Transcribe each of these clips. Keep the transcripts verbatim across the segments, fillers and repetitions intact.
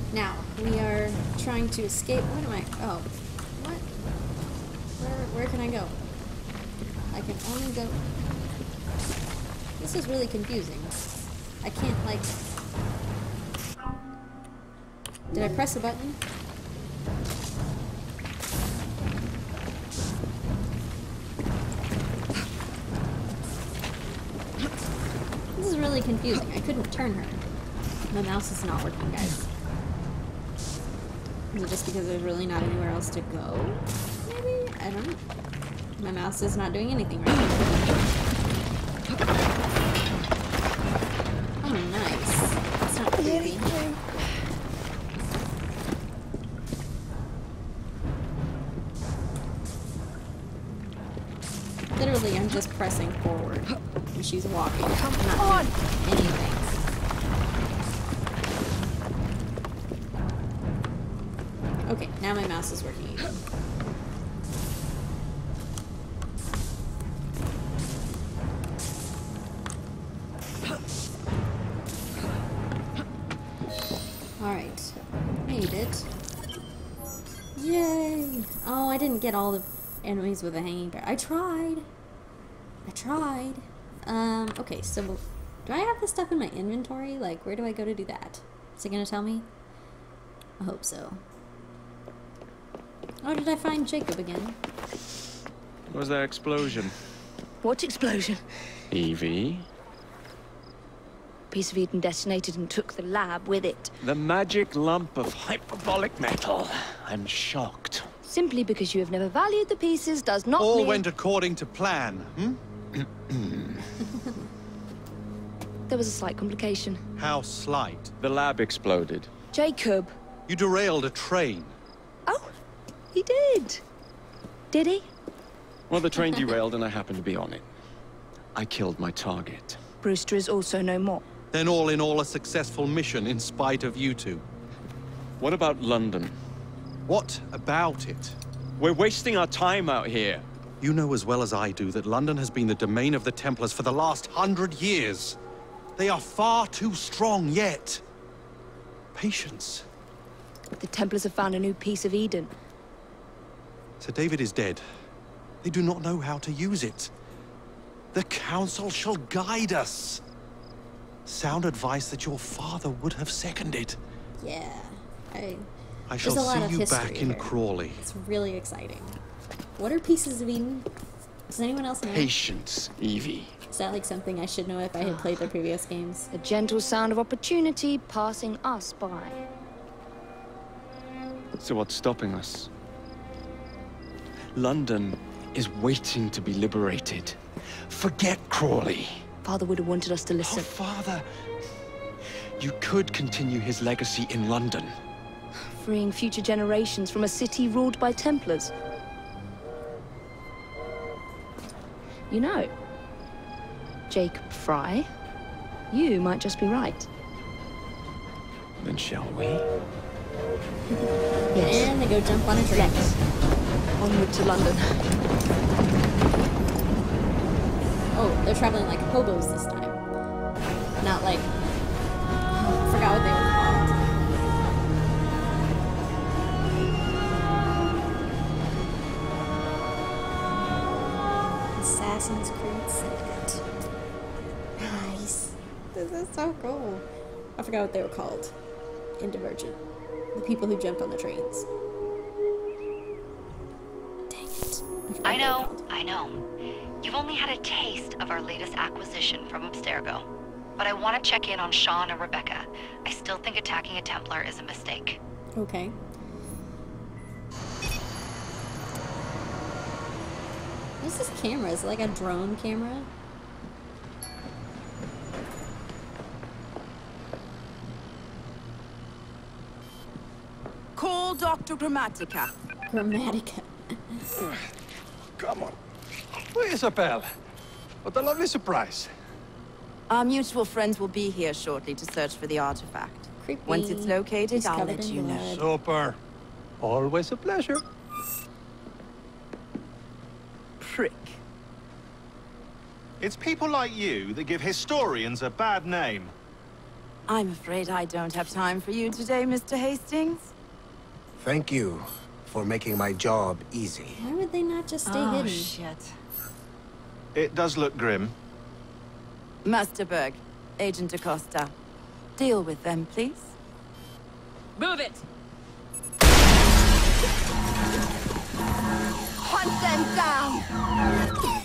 Now, we are trying to escape. What am I? Oh. What? Where, where can I go? I can only go... This is really confusing. I can't, like... Did I press a button? This is really confusing. I couldn't turn her. My mouse is not working, guys. Is it just because there's really not anywhere else to go? Maybe? I don't know. My mouse is not doing anything right now. Oh, nice. That's not creepy. Literally, I'm just pressing forward when she's walking. Come on! Anything. Okay, now my mouse is working again. Alright. Made it. Yay! Oh, I didn't get all the enemies with a hanging bear. I tried. I tried. Um, okay, so do I have this stuff in my inventory? Like, where do I go to do that? Is it gonna tell me? I hope so. Oh, did I find Jacob again? What was that explosion? What explosion? Evie? Piece of Eden detonated and took the lab with it. The magic lump of hyperbolic metal. I'm shocked. Simply because you have never valued the pieces does not All mean... went according to plan, hmm? There was a slight complication. How slight? The lab exploded. Jacob. You derailed a train. Oh, he did. Did he? Well, the train derailed and I happened to be on it. I killed my target. Brewster is also no more. Then all in all a successful mission in spite of you two. What about London? What about it? We're wasting our time out here. You know as well as I do that London has been the domain of the Templars for the last hundred years. They are far too strong yet. Patience. The Templars have found a new piece of Eden. Sir David is dead. They do not know how to use it. The Council shall guide us. Sound advice that your father would have seconded. Yeah, I... I shall see you back in Crawley. It's really exciting. What are pieces of Eden? Does anyone else know? Patience, Evie. Is that like something I should know if I had played the previous games? A gentle sound of opportunity passing us by. So what's stopping us? London is waiting to be liberated. Forget Crawley. Father would have wanted us to listen. Oh, Father. You could continue his legacy in London. Freeing future generations from a city ruled by Templars. You know, Jacob Fry, you might just be right. Then shall we? Yes. And they go jump on a train. Let's. Onward to London. Oh, they're traveling like hobos this time. Not like... I forgot what they were called. Assassin's Creed Syndicate. Nice. This is so cool. I forgot what they were called. In Divergent. The people who jumped on the trains. Dang it. I, I know, I know. You've only had a taste of our latest acquisition from Abstergo. But I want to check in on Sean and Rebecca. I still think attacking a Templar is a mistake. Okay. What's this camera? Is it like a drone camera? Call Doctor Grammatica. Grammatica. Come on. Where is Isabel? What a lovely surprise. Our mutual friends will be here shortly to search for the artifact. Creepy. Once it's located, He's I'll covered let in you know. blood. Super. Always a pleasure. Prick. It's people like you that give historians a bad name. I'm afraid I don't have time for you today, Mister Hastings. Thank you for making my job easy. Why would they not just stay Oh, hidden? shit. It does look grim. Master Berg, Agent Acosta. Deal with them, please. Move it! Hunt them down!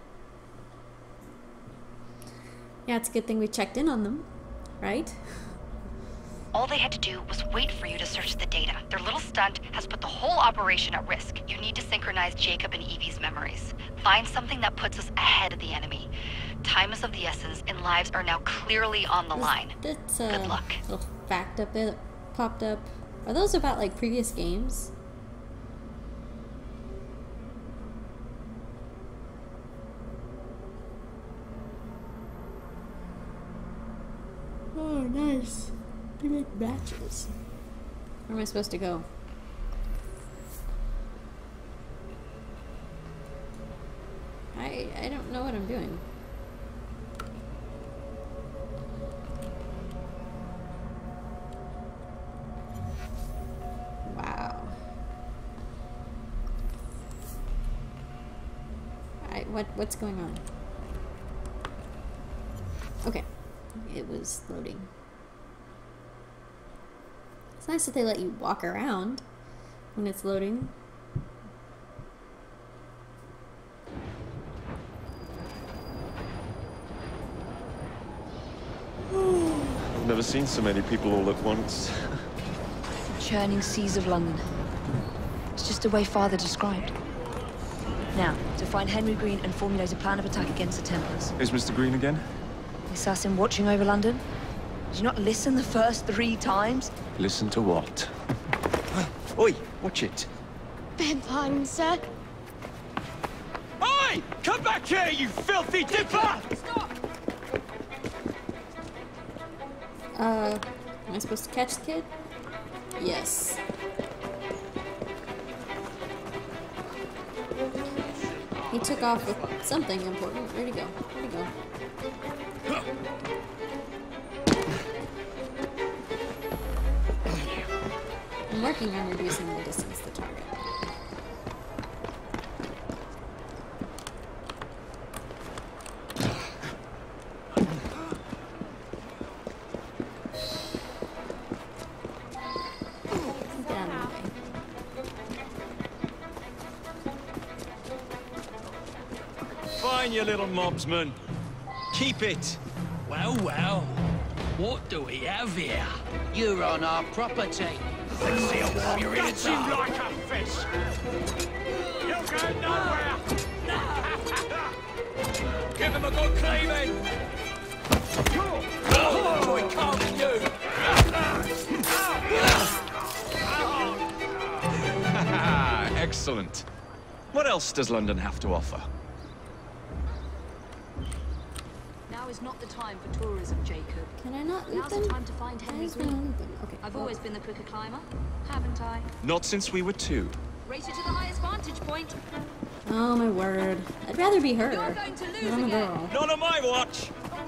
Yeah, it's a good thing we checked in on them, right? All they had to do was wait for you to search the data. Their little stunt has put the whole operation at risk. You need to synchronize Jacob and Evie's memories. Find something that puts us ahead of the enemy. Time is of the essence, and lives are now clearly on the line. That's a Good luck. little fact up there that popped up. Are those about like previous games? Oh, nice. They make matches. Where am I supposed to go? I I don't know what I'm doing. Wow. I what what's going on? Okay. It was loading. It's nice that they let you walk around when it's loading. I've never seen so many people all at once. The churning seas of London. It's just the way Father described. Now, to find Henry Green and formulate a plan of attack against the Templars. Is Mister Green again? The assassin watching over London? Did you not listen the first three times? Listen to what? Oi, watch it. Beg pardon, sir. Oi! Come back here, you filthy dipper! Stop! Uh, am I supposed to catch the kid? Yes. He took off with something important. Where'd he go? Where'd he go? I'm working on reducing the distance to target. Get out of my way. Fine, you little mobsman. Keep it. Well, well. What do we have here? You're on our property. Let's see how warm you're in it. You like a fish. You'll go nowhere. Give him a good cleaving. Oh, we can't you. Excellent. What else does London have to offer? Now is not the time for tourism, Jacob. Can I not loot Now's them? the time to find Henry Where's my Green. loot them? Okay. I've well, always been the quicker climber, haven't I? Not since we were two. Race you to the highest vantage point. Oh my word. I'd rather be her. You're going to lose I'm a again. girl. Not on my watch.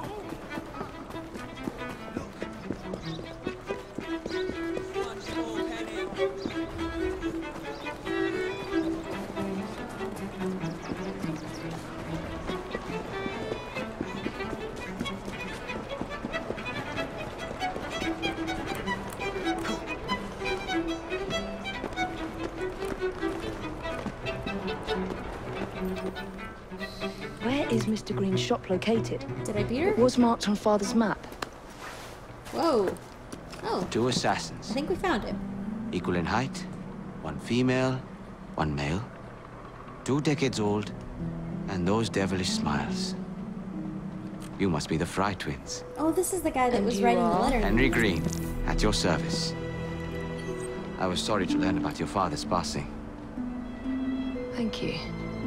Where is Mister Green's shop located? Did I beat her? It was marked on Father's map. Whoa. Oh, Two I assassins, think we found him. equal in height, one female, one male, two decades old, and those devilish smiles. You must be the Fry twins. Oh, this is the guy that And was you writing the are? letter. Henry Green, at your service. I was sorry to learn about your father's passing. Thank you.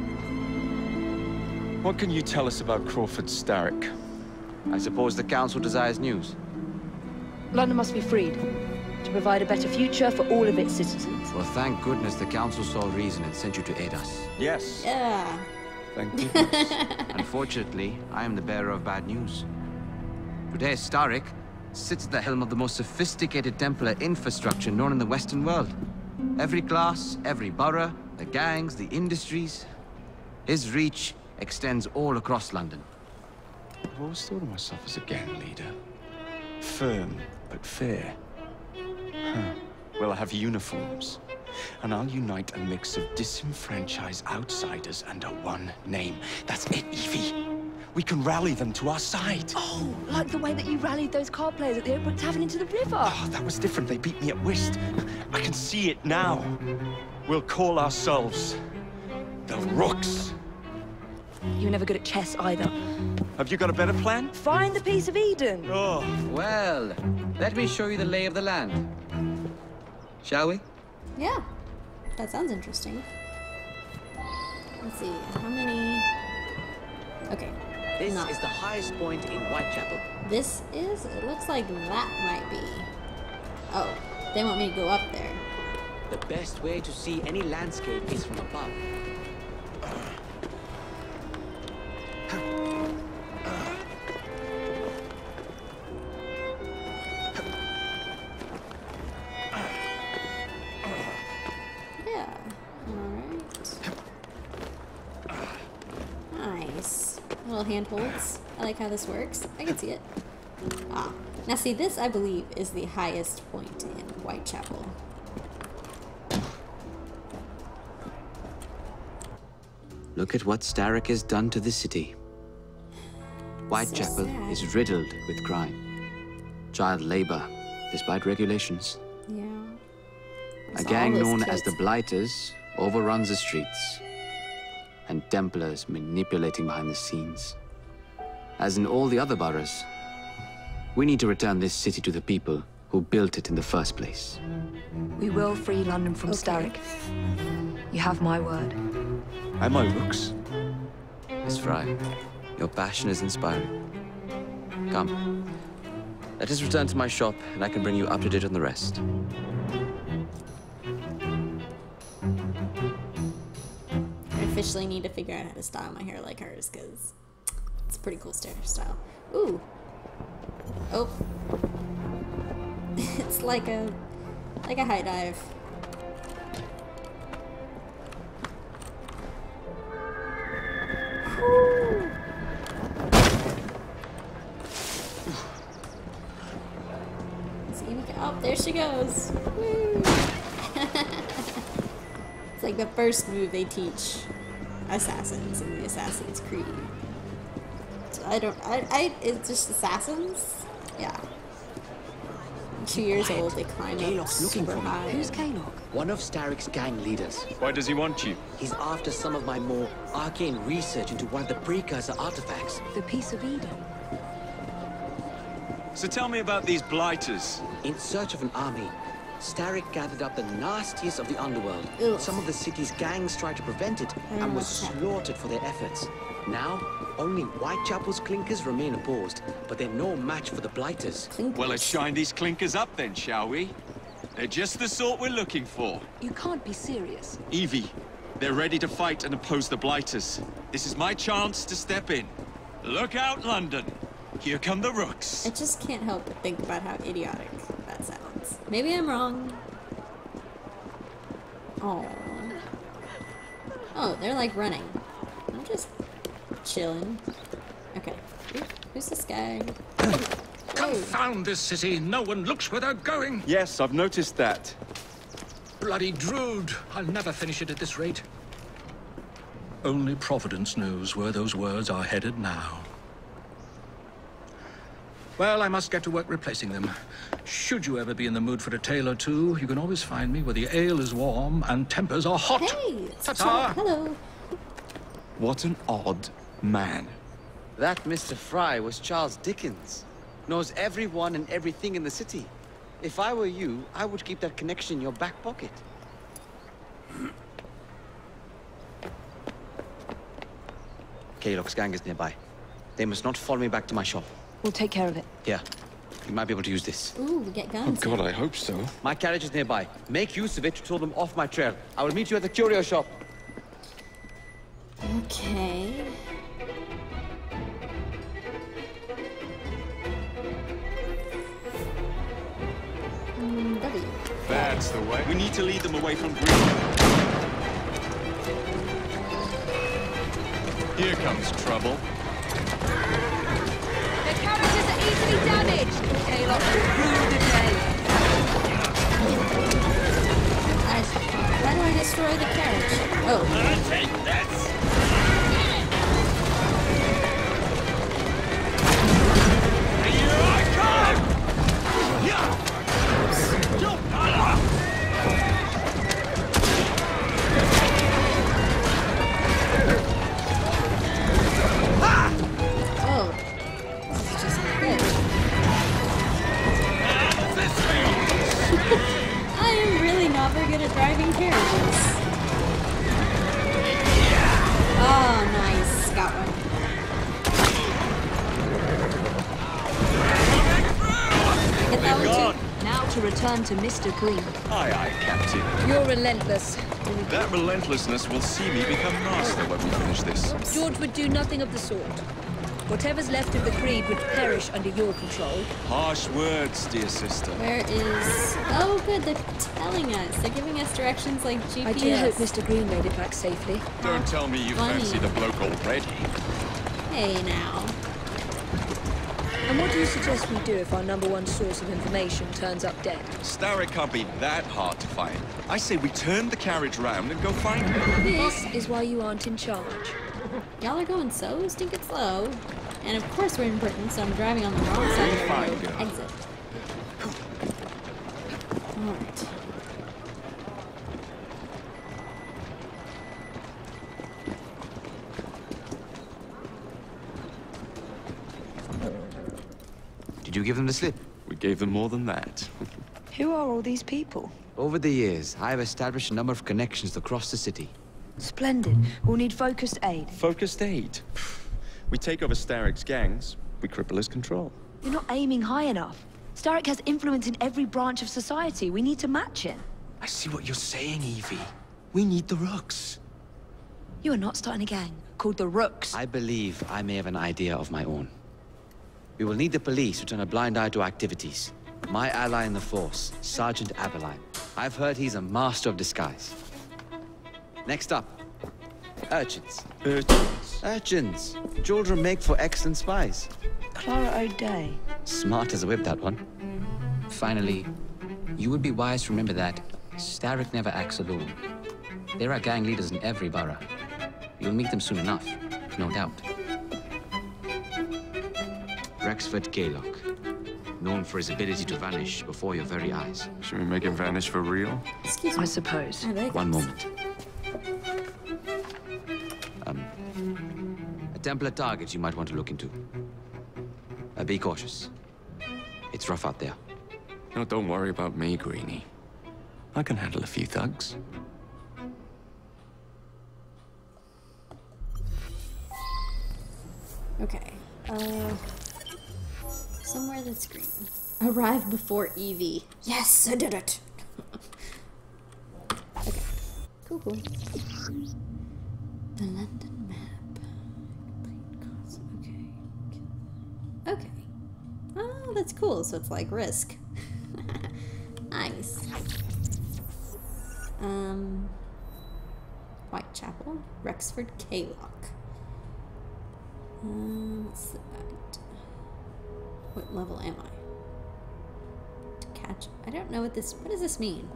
What can you tell us about Crawford Starrick? I suppose the Council desires news. London must be freed to provide a better future for all of its citizens. Well, thank goodness the Council saw reason and sent you to aid us. Yes. Yeah. Thank you. Unfortunately, I am the bearer of bad news. Today, Starrick, sits at the helm of the most sophisticated Templar infrastructure known in the Western world. Every class, every borough, the gangs, the industries. His reach extends all across London. I've always thought of myself as a gang leader. Firm, but fair. Huh. Well, I have uniforms. And I'll unite a mix of disenfranchised outsiders under one name. That's it, Evie. We can rally them to our side. Oh, like the way that you rallied those card players at the Open Tavern into the river. Oh, that was different. They beat me at whist. I can see it now. We'll call ourselves the Rooks. You were never good at chess either. Have you got a better plan? Find the piece of Eden. Oh. Well, let me show you the lay of the land. Shall we? Yeah, that sounds interesting. Let's see, how many... Okay. This not. is the highest point in Whitechapel. This is? It looks like that might be. Oh, they want me to go up there. The best way to see any landscape is from above. Yeah, alright. Nice. Little handholds. I like how this works. I can see it. Ah. Now see, this, I believe, is the highest point in Whitechapel. Look at what Starrick has done to the city. Whitechapel So is riddled with crime. Child labor, despite regulations. Yeah. A There's gang all those known as kids. the Blighters overruns the streets. And Templars manipulating behind the scenes. As in all the other boroughs, we need to return this city to the people who built it in the first place. We will free London from Okay. Starrick. You have my word. Am I Rooks? Miss Fry, your passion is inspiring. Come, let us return to my shop, and I can bring you up to date on the rest. I officially need to figure out how to style my hair like hers, because it's a pretty cool style. Ooh. Oh. It's like a, like a high dive. Whew. See, we can, oh, there she goes. Woo. It's like the first move they teach assassins in the Assassin's Creed. So I don't, I, I, it's just assassins? Yeah. Two years old, they climb up super high. Who's Kaylock? One of Starrick's gang leaders. Why does he want you? He's after some of my more arcane research into one of the precursor artifacts. The piece of Eden. So tell me about these Blighters. In search of an army, Starrick gathered up the nastiest of the underworld. Ugh. Some of the city's gangs tried to prevent it and were slaughtered for their efforts. Now, only Whitechapel's clinkers remain opposed, but they're no match for the Blighters. Well, let's shine these clinkers up then, shall we? They're just the sort we're looking for. You can't be serious. Evie, they're ready to fight and oppose the Blighters. This is my chance to step in. Look out, London. Here come the Rooks. I just can't help but think about how idiotic that sounds. Maybe I'm wrong. Oh. Oh, they're like running. I'm just chilling. Okay. Ooh, who's this guy? Confound this city. No one looks where they're going. Yes, I've noticed that. Bloody Drood. I'll never finish it at this rate. Only Providence knows where those words are headed now. Well, I must get to work replacing them. Should you ever be in the mood for a tale or two, you can always find me where the ale is warm and tempers are hot. Hey, it's Ta-ta. Chuck. Hello. What an odd man. That Mister Fry was Charles Dickens. Knows everyone and everything in the city. If I were you, I would keep that connection in your back pocket. Kaylock's gang is nearby. They must not follow me back to my shop. We'll take care of it. Here, you might be able to use this. Ooh, we get guns. God, I hope so. My carriage is nearby. Make use of it to throw them off my trail. I will meet you at the curio shop. Okay. That's the way. We need to lead them away from Green. Here comes trouble. Their characters are easily damaged. Kalok will rue the day. I, why do I destroy the carriage? Oh. I'll take this! Here I come! Yeah! Oh. This is just good. I am really not very good at driving carriages. Oh, nice. Got one. Get that one too. Now to return to Mister Green. Aye, aye, Captain. You're relentless. That relentlessness will see me become master when we finish this. George would do nothing of the sort. Whatever's left of the Creed would perish under your control. Harsh words, dear sister. Where is... Oh, good. They're telling us. They're giving us directions like G P S. I do hope Mister Green made it back safely. Don't tell me you Funny. fancy the bloke already. Hey, now. And what do you suggest we do if our number one source of information turns up dead? Starrick can't be that hard to find. I say we turn the carriage round and go find him. This is why you aren't in charge. Y'all are going so stinking slow. And of course we're in Britain, so I'm driving on the wrong side of the Fine, road. girl. Exit. Alright. Did you give them the slip? We gave them more than that. Who are all these people? Over the years, I have established a number of connections across the city. Splendid. We'll need focused aid. Focused aid. We take over Starrick's gangs, we cripple his control. You're not aiming high enough. Starrick has influence in every branch of society. We need to match him. I see what you're saying, Evie. We need the Rooks. You are not starting a gang called the Rooks. I believe I may have an idea of my own. We will need the police to turn a blind eye to activities. My ally in the force, Sergeant Aberline. I've heard he's a master of disguise. Next up, urchins. Urchins? Urchins. Children make for excellent spies. Clara O'Day. Smart as a whip, that one. Finally, you would be wise to remember that Starrick never acts alone. There are gang leaders in every borough. You'll meet them soon enough, no doubt. Rexford Kalok, known for his ability to vanish before your very eyes. Should we make him vanish for real? Excuse me. I suppose. One moment. Um, a Templar target you might want to look into. Uh, be cautious. It's rough out there. No, don't worry about me, Greenie. I can handle a few thugs. Okay. Uh... Somewhere that's green. Arrive before Evie. Yes, I did it! Okay. Cool, cool. The London map. Okay. Okay. Oh, that's cool. So it's like Risk. Nice. Um... Whitechapel. Rexford Kalok. Um, what's that? What level am I? To catch... I don't know what this... What does this mean?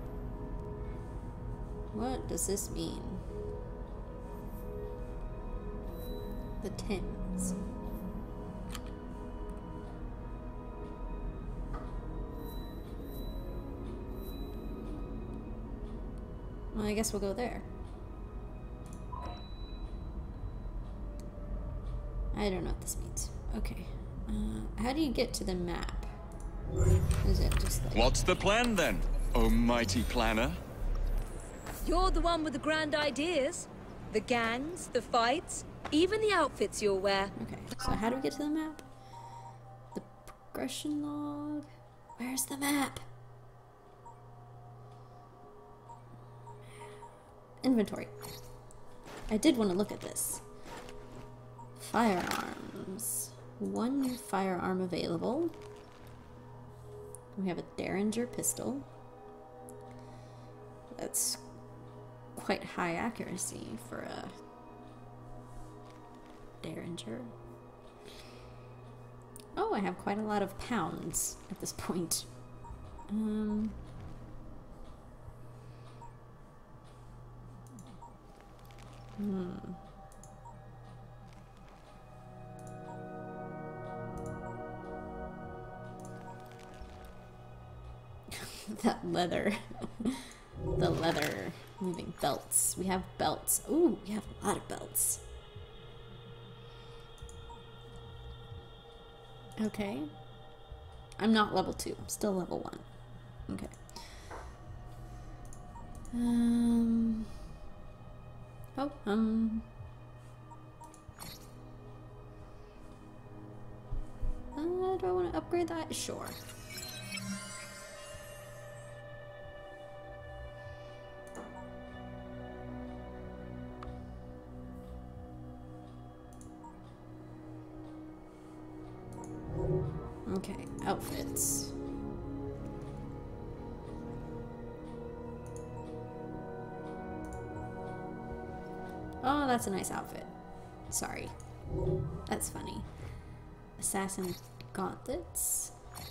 What does this mean? The Thames. Well, I guess we'll go there. I don't know what this means. Okay. Uh, how do you get to the map? Is it just like... What's the plan then, oh mighty planner? You're the one with the grand ideas. The gangs, the fights, even the outfits you'll wear. Okay, so how do we get to the map? The progression log? Where's the map? Inventory. I did want to look at this. Firearms. One new firearm available. We have a Derringer pistol. That's quite high accuracy for a Derringer. Oh, I have quite a lot of pounds at this point. Um... Hmm. That leather. The leather moving belts. We have belts. Ooh, we have a lot of belts. Okay. I'm not level two. I'm still level one. Okay. Um. Oh, um. Uh, do I want to upgrade that? Sure. Okay, outfits. Oh, that's a nice outfit. Sorry. That's funny. Assassin gauntlets.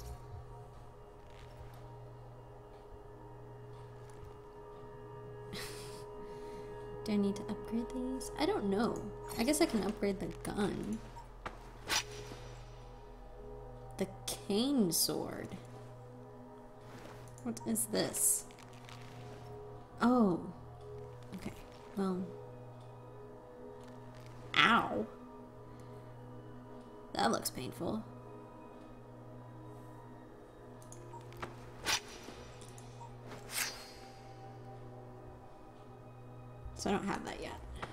Do I need to upgrade these? I don't know. I guess I can upgrade the gun. The cane sword. What is this? Oh. Okay. Well. Ow. That looks painful. So I don't have that yet.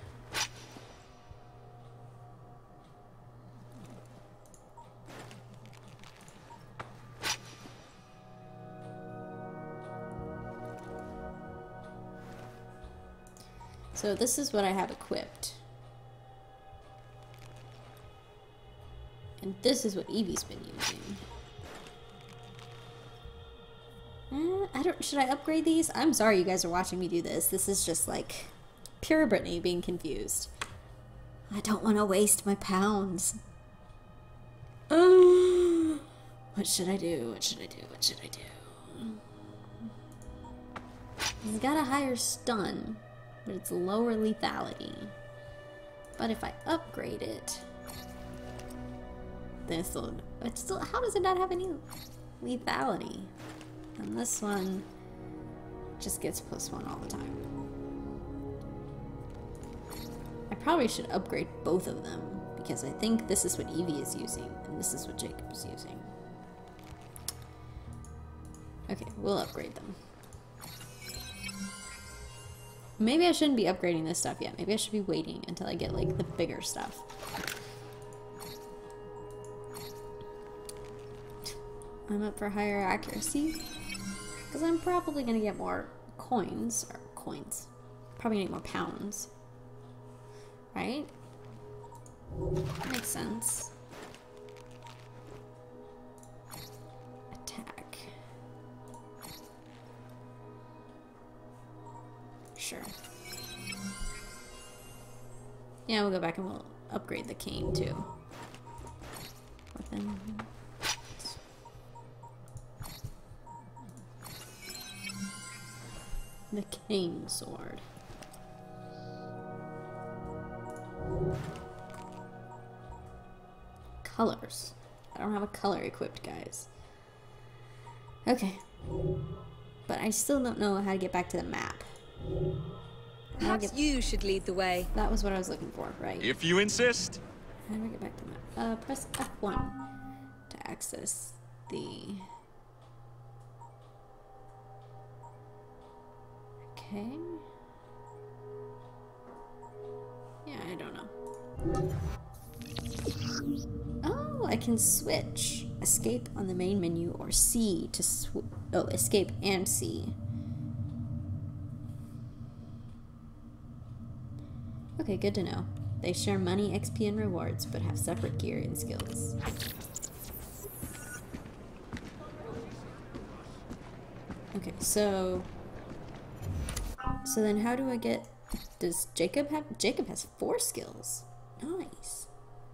So this is what I have equipped. And this is what Evie's been using. Eh, I don't, should I upgrade these? I'm sorry you guys are watching me do this. This is just like pure Brittany being confused. I don't want to waste my pounds. Uh, what should I do? What should I do? What should I do? He's got a higher stun, but it's lower lethality. But if I upgrade it, this will, it's still, how does it not have any lethality? And this one just gets plus one all the time. I probably should upgrade both of them because I think this is what Evie is using and this is what Jacob is using. Okay, we'll upgrade them. Maybe I shouldn't be upgrading this stuff yet. Maybe I should be waiting until I get like the bigger stuff. I'm up for higher accuracy because I'm probably gonna get more coins or coins. Probably gonna get more pounds, right? Makes sense. Attack. Sure. Yeah, we'll go back and we'll upgrade the cane too. Weapon. The cane sword. Colors. I don't have a color equipped, guys. Okay. But I still don't know how to get back to the map. Perhaps get... you should lead the way. That was what I was looking for, right? If you insist. How do I get back to the map? Uh, press F one to access the... Okay. Yeah, I don't know. Oh, I can switch. Escape on the main menu or C to sw- oh, escape and C. Okay, good to know. They share money, X P, and rewards, but have separate gear and skills. Okay, so So then how do I get... Does Jacob have... Jacob has four skills. Nice.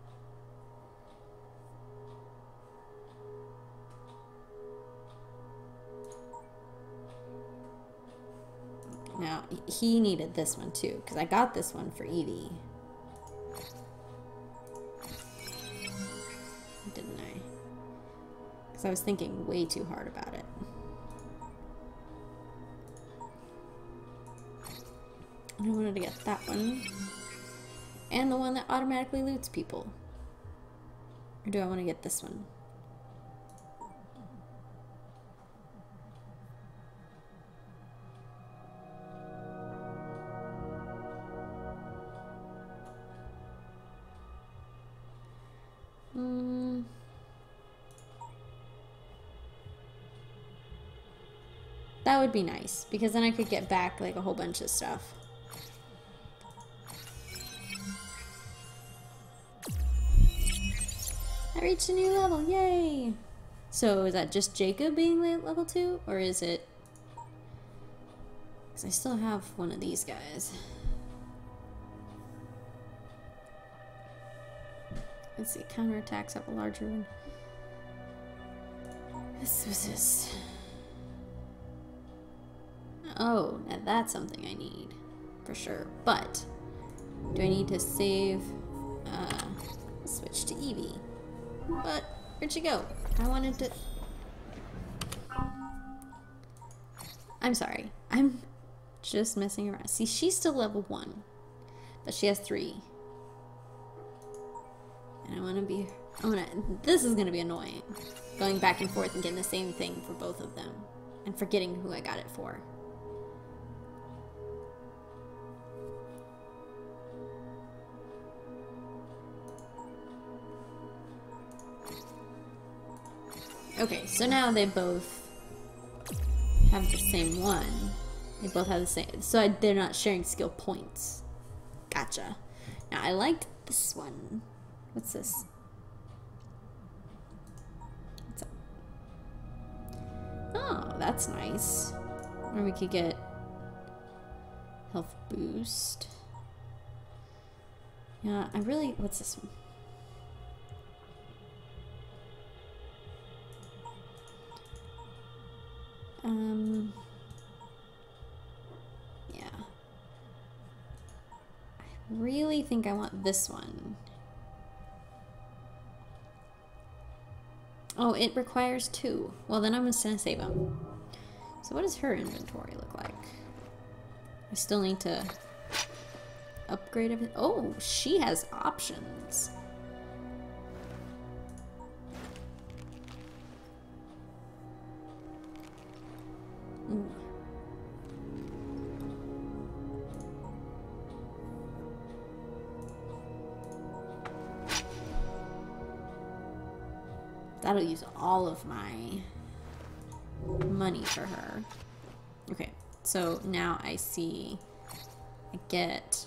Now, he needed this one too, because I got this one for Evie. Didn't I? Because I was thinking way too hard about it. I wanted to get that one. And the one that automatically loots people. Or do I want to get this one? Hmm. That would be nice, because then I could get back like a whole bunch of stuff. I reached a new level, yay! So is that just Jacob being level two, or is it... Because I still have one of these guys. Let's see, counterattacks up a larger one. This was this. Oh, now that's something I need, for sure. But, do I need to save, uh, switch to Evie? But, where'd she go? I wanted to... I'm sorry. I'm just messing around. See, she's still level one, but she has three. And I want to be... I want to... This is going to be annoying. Going back and forth and getting the same thing for both of them. And forgetting who I got it for. Okay, so now they both have the same one. They both have the same... So I, they're not sharing skill points. Gotcha. Now, I liked this one. What's this? What's up? Oh, that's nice. Or we could get health boost. Yeah, I really... What's this one? Um... Yeah. I really think I want this one. Oh, it requires two. Well, then I'm just gonna save them. So what does her inventory look like? I still need to upgrade everything. Oh, she has options. Ooh. That'll use all of my money for her. Okay, so now I see I get...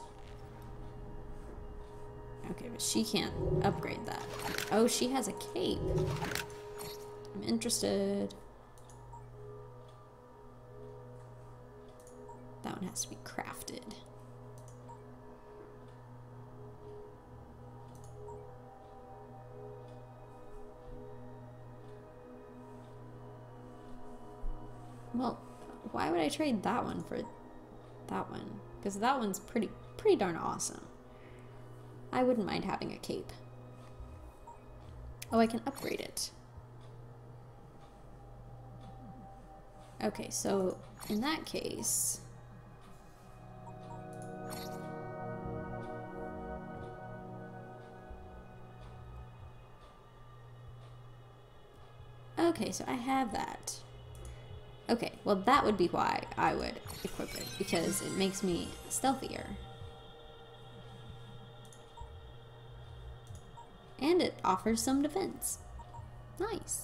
Okay, but she can't upgrade that. Oh, she has a cape. I'm interested. That one has to be crafted. Well, why would I trade that one for that one? Because that one's pretty, pretty darn awesome. I wouldn't mind having a cape. Oh, I can upgrade it. Okay, so in that case... Okay, so I have that. Okay, well that would be why I would equip it, because it makes me stealthier. And it offers some defense. Nice.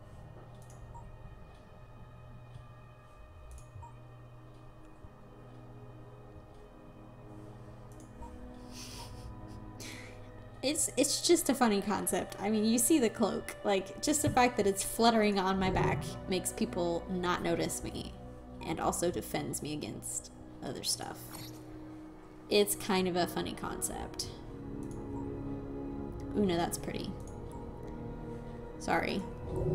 It's, it's just a funny concept. I mean, you see the cloak. Like, just the fact that it's fluttering on my back makes people not notice me. And also defends me against other stuff. It's kind of a funny concept. Ooh, no, that's pretty. Sorry.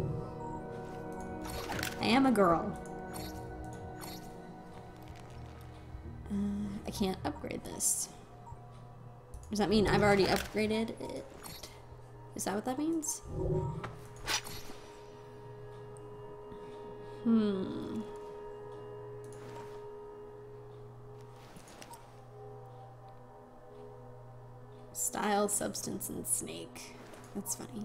I am a girl. Uh, I can't upgrade this. Does that mean I've already upgraded it? Is that what that means? Hmm. Style, substance, and snake. That's funny.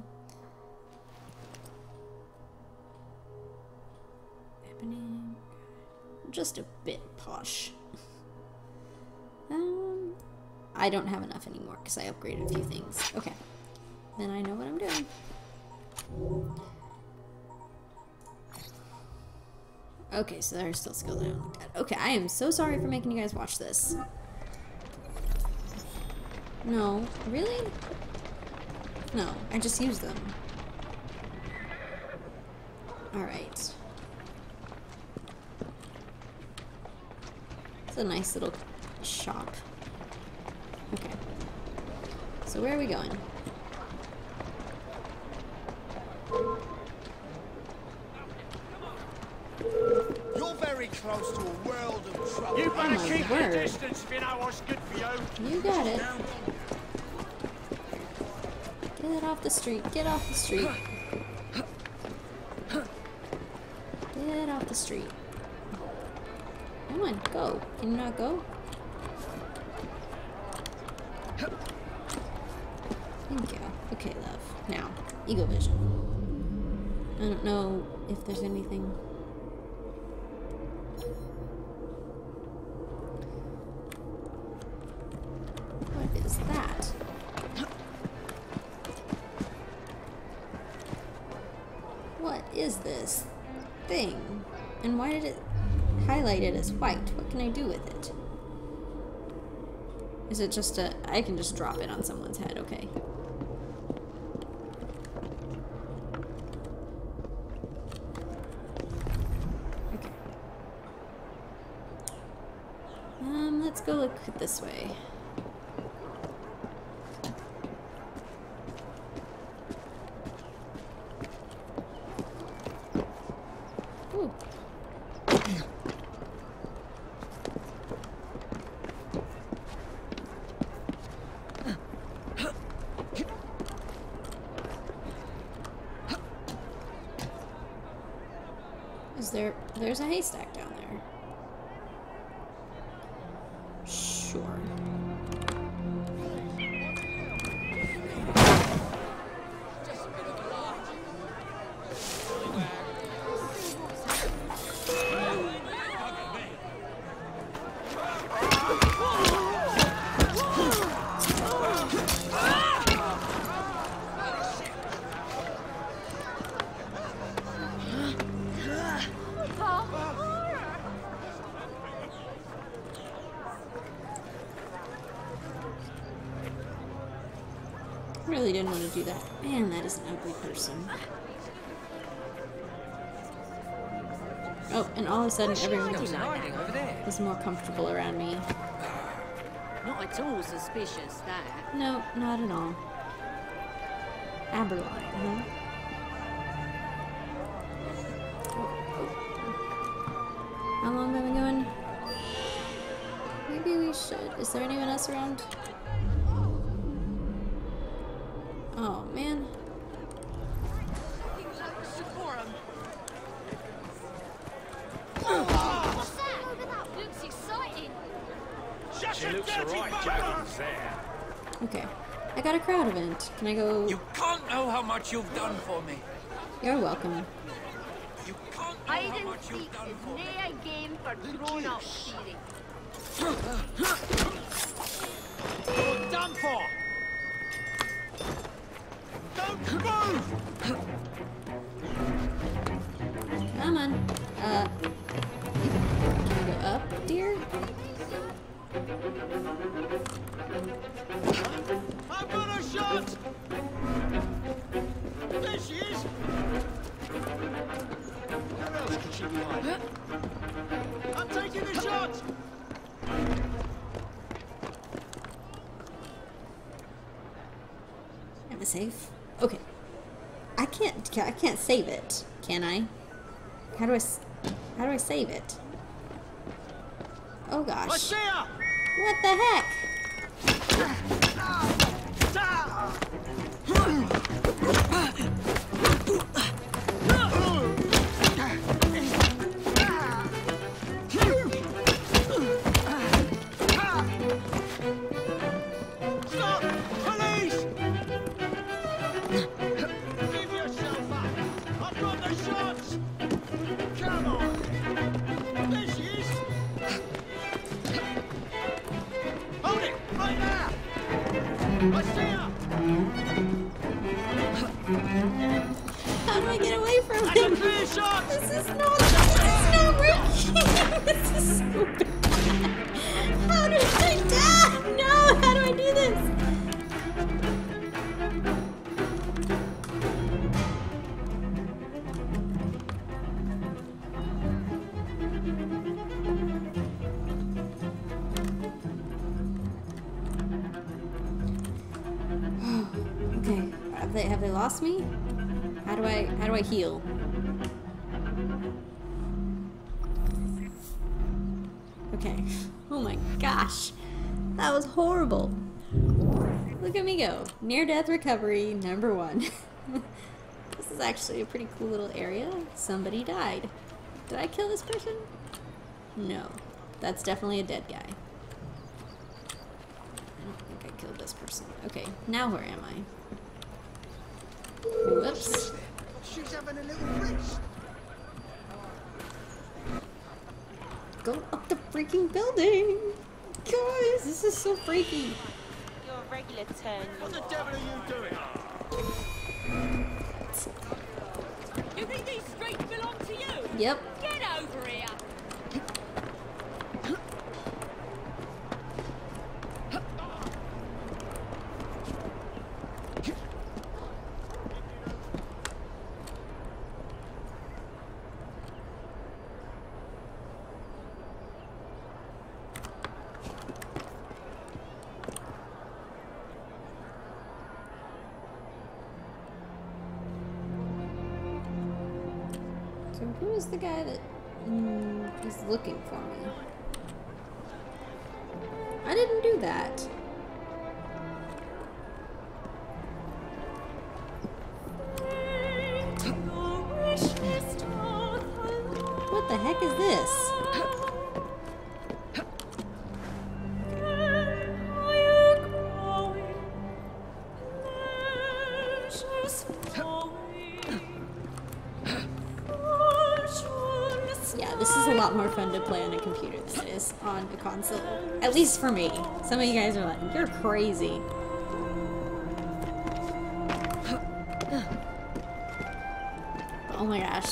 Happening. Just a bit posh. Um, I don't have enough anymore because I upgraded a few things. Okay. Then I know what I'm doing. Okay, so there are still skills I haven't looked at. Okay, I am so sorry for making you guys watch this. No, really? No, I just used them. Alright. It's a nice little shop. Okay. So where are we going? You're very close to a world of trouble. You better oh keep your distance if you know what's good for you. You got it. Get off the street. Get off the street. Get off the street. Come on, go. Can you not go? Thank you. Okay, love. Now, ego vision. I don't know if there's anything. What is that? What is this thing? And why did it highlight it as white? What can I do with it? Is it just a... I can just drop it on someone's head, okay. Okay. Um, let's go look this way. Ooh. Is there... There's a haystack down there. Sure. Really didn't want to do that. Man, that is an ugly person. Oh, and all of a sudden everyone is more comfortable around me. Not at all suspicious, that. No, not at all. Aberline, huh? How long have we been going? Maybe we should. Is there anyone else around? Oh, man. What's that? Looks exciting. She looks alright, Jaggins there. Okay. I got a crowd event. Can I go? You can't know how much you've done for me. You're welcome. You can't know Hide how and much you've seek done is for me. nae a game for grown-up stealing. You're done for. Don't move! Come on. Uh. Can I go up, dear? I've got a shot! There she is! Where else could she be hiding? I'm taking the shot! save? Okay. I can't. I can't save it. Can I? How do I? How do I save it? Oh gosh. I see ya! What the heck? Stop! Police! Give yourself up! I've got the shots! Come on! There she is! Hold it! Right there! I see her! How do I get away from That's him? a clear shot! This is not. This is not working. This is so bad. How do I die? No! How do I do this? Okay. Have they have they lost me? How do I how do I heal? Okay. Oh my gosh. That was horrible. Look at me go. Near death recovery number one. This is actually a pretty cool little area. Somebody died. Did I kill this person? No. That's definitely a dead guy. I don't think I killed this person. Okay, now where am I? Whoops. She's having a little wrist. Go up the freaking building! Guys, this is so freaky. Your regular turn. What the devil are you doing? You think these streets belong to you? Yep. Get over here. So who is the guy that mm, is looking for me? I didn't do that. What the heck is this? Yeah, this is a lot more fun to play on a computer than it is on a console. At least for me. Some of you guys are like, you're crazy. Oh my gosh.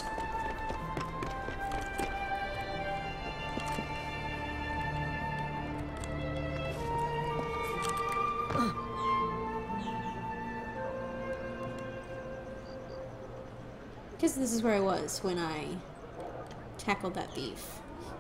Because this is where I was when I tackled that thief.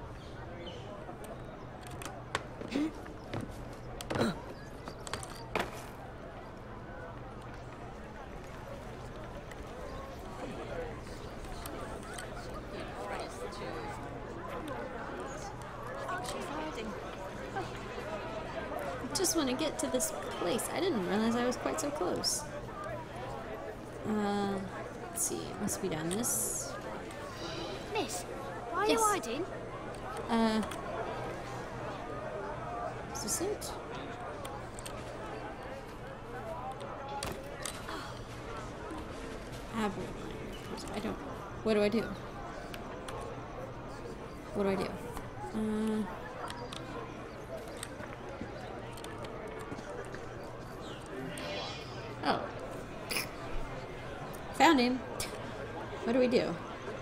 I just want to get to this place. I didn't realize I was quite so close. Uh, let's see. It must be down this. Miss, why are Yes. you hiding? Uh, is this it? Aberline. I don't. What do I do? What do I do? Uh. Oh. Found him. What do we do?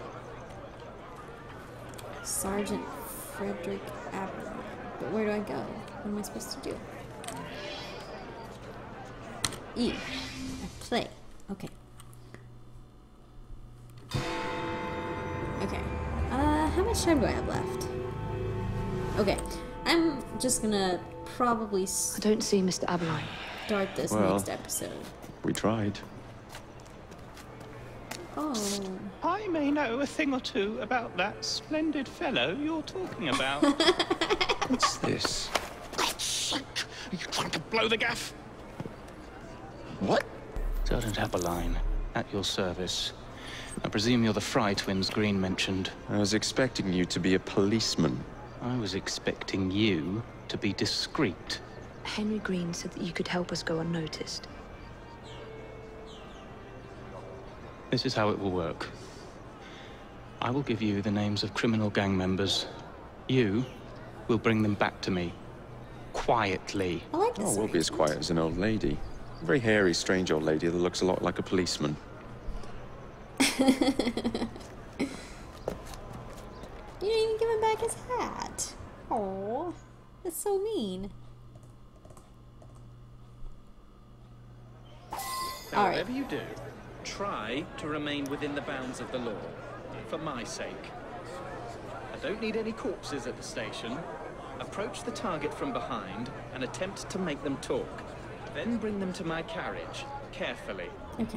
Sergeant Frederick Aberline. But where do I go? What am I supposed to do? E. I play. Okay. Okay. Uh, how much time do I have left? Okay. I'm just gonna probably I don't see Mister Aberline. start this Well. next episode. We tried. Oh. I may know a thing or two about that splendid fellow you're talking about. What's this? God's sake! Are you trying to blow the gaff? What? Sergeant Appeline, at your service. I presume you're the Fry twins Green mentioned. I was expecting you to be a policeman. I was expecting you to be discreet. Henry Green said that you could help us go unnoticed. This is how it will work. I will give you the names of criminal gang members. You will bring them back to me. Quietly. I like this. Oh, we'll be as quiet as an old lady. A very hairy, strange old lady that looks a lot like a policeman. You didn't even give him back his hat. Oh, that's so mean. Now, whatever you do, try to remain within the bounds of the law, for my sake. I don't need any corpses at the station. Approach the target from behind and attempt to make them talk. Then bring them to my carriage, carefully. Okay.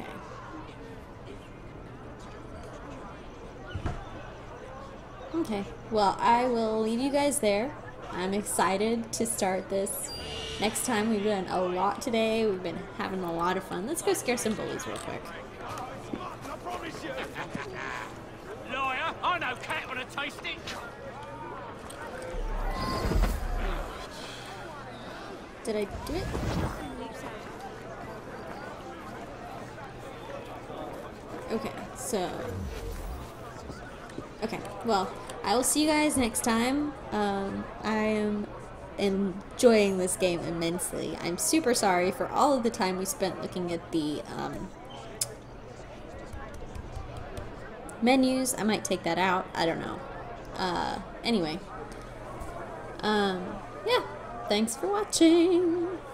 Okay, well, I will leave you guys there. I'm excited to start this. Next time, we've done a lot today. We've been having a lot of fun. Let's go scare some bullies real quick. Lawyer, I know cat on a tasting. Did I do it? Okay, so... Okay, well, I will see you guys next time. Um, I am enjoying this game immensely. I'm super sorry for all of the time we spent looking at the um, menus. I might take that out. I don't know. Uh, anyway. Um, yeah, thanks for watching.